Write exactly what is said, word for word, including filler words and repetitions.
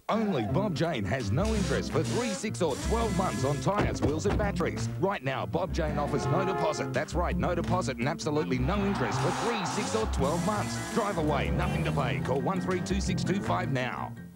Only Bob Jane has no interest for three, six or twelve months on tyres, wheels and batteries. Right now, Bob Jane offers no deposit. That's right, no deposit and absolutely no interest for three, six or twelve months. Drive away, nothing to pay. Call one three two six two five now.